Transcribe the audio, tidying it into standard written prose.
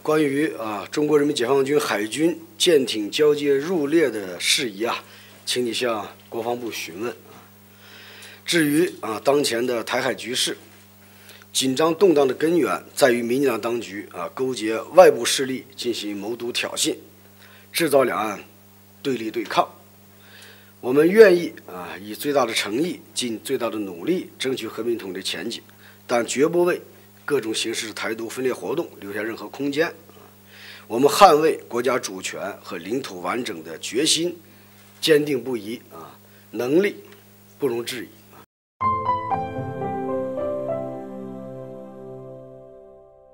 关于中国人民解放军海军舰艇交接入列的事宜请你向国防部询问。至于当前的台海局势紧张动荡的根源在于民进党当局勾结外部势力进行谋独挑衅，制造两岸对立对抗。我们愿意以最大的诚意尽最大的努力争取和平统一的前景，但绝不为各种形式的台独分裂活动留下任何空间。我们捍卫国家主权和领土完整的决心坚定不移能力不容置疑。